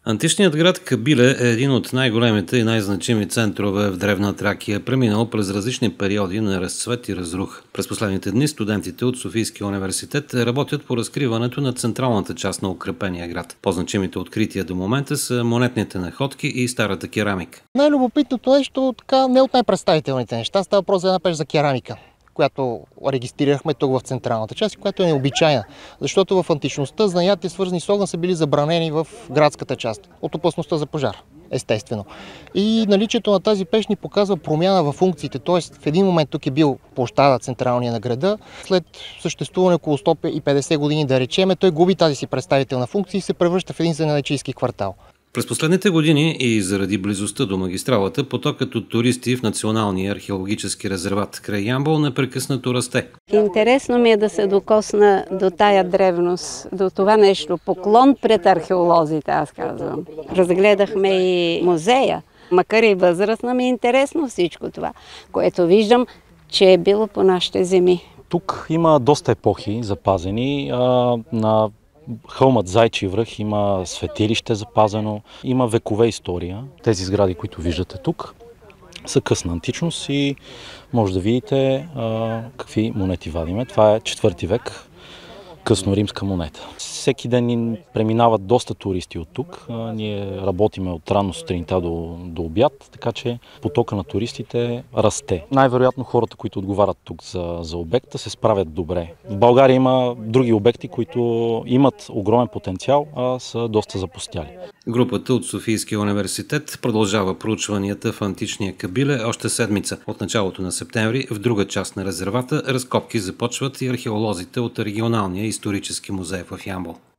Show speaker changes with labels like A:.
A: Античният град Кабиле е един от най-големите и най-значими центрове в древна Тракия, преминал през различни периоди на разцвет и разрух. През последните дни студентите от Софийския университет работят по разкриването на централната част на укрепения град. По-значимите открития до момента са монетните находки и старата керамика.
B: Най-любопитното нещо, не от най-представителните неща, става въпрос за една пещ за керамика, която регистрирахме тук в централната част и която е необичайна, защото в античността занятия, свързани с огън, са били забранени в градската част от опасността за пожар, естествено. И наличието на тази пещ ни показва промяна в функциите, т.е. в един момент тук е бил площада централния на града, след съществуване около 150 години, да речеме, той губи тази си представителна функция и се превръща в един занаятчийски квартал.
A: През последните години и заради близостта до магистралата, потокът от туристи в Националния археологически резерват край Ямбол непрекъснато расте.
C: Интересно ми е да се докосна до тая древност, до това нещо. Поклон пред археолозите, аз казвам. Разгледахме и музея. Макар и възрастна, ми е интересно всичко това, което виждам, че е било по нашите земи.
D: Тук има доста епохи запазени. На хълмът Зайчи връх има светилище запазено, има векове история. Тези сгради, които виждате тук, са късна античност и може да видите какви монети вадиме. Това е 4 век, късноримска монета. Всеки ден ни преминават доста туристи от тук. Ние работиме от рано сутринта до обяд, така че потока на туристите расте. Най-вероятно хората, които отговарят тук за обекта, се справят добре. В България има други обекти, които имат огромен потенциал, а са доста запустяли.
A: Групата от Софийския университет продължава проучванията в античния Кабиле още седмица. От началото на септември в друга част на резервата разкопки започват и археолозите от регионалния исторически музей в Ямбол.